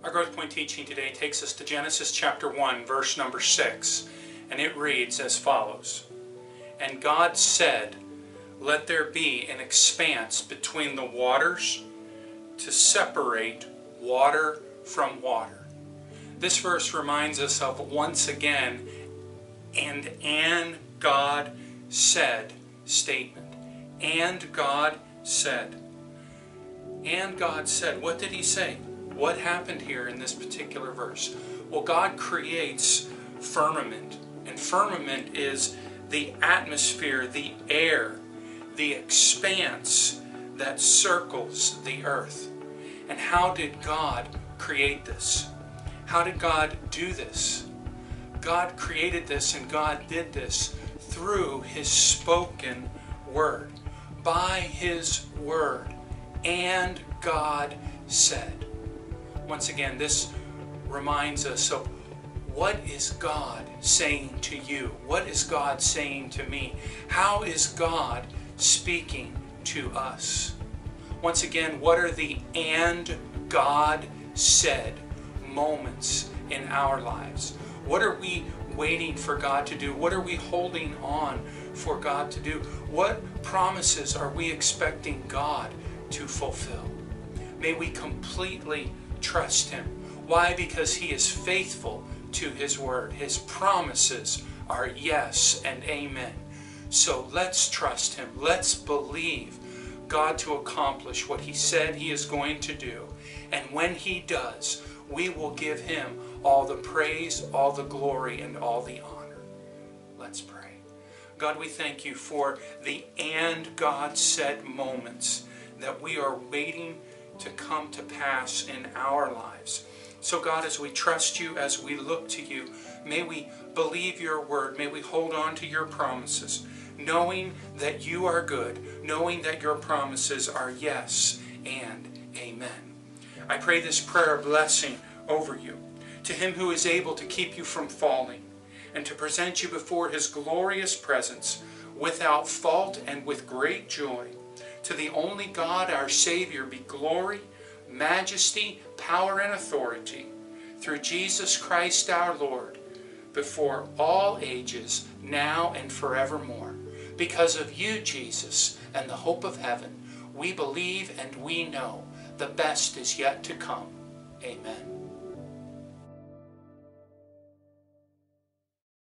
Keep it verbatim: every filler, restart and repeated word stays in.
Our Growth Point teaching today takes us to Genesis chapter one, verse number six, and it reads as follows. And God said, let there be an expanse between the waters to separate water from water. This verse reminds us of once again and and God said statement. And God said. And God said. What did he say? What happened here in this particular verse? Well, God creates firmament. And firmament is the atmosphere, the air, the expanse that circles the earth. And how did God create this? How did God do this? God created this and God did this through His spoken word. By His word. And God said. Once again, this reminds us of what is God saying to you? What is God saying to me? How is God speaking to us? Once again, what are the and God said moments in our lives? What are we waiting for God to do? What are we holding on for God to do? What promises are we expecting God to fulfill? May we completely trust Him. Why? Because He is faithful to His word. His promises are yes and amen. So let's trust Him. Let's believe God to accomplish what He said He is going to do. And when He does, we will give Him all the praise, all the glory, and all the honor. Let's pray. God, we thank You for the and God said moments that we are waiting to come to pass in our lives. So God, as we trust You, as we look to You, may we believe Your word, may we hold on to Your promises, knowing that You are good, knowing that Your promises are yes and amen. I pray this prayer blessing over you, to Him who is able to keep you from falling, and to present you before His glorious presence without fault and with great joy. To the only God, our Savior, be glory, majesty, power, and authority through Jesus Christ our Lord, before all ages, now and forevermore. Because of You, Jesus, and the hope of heaven, we believe and we know the best is yet to come. Amen.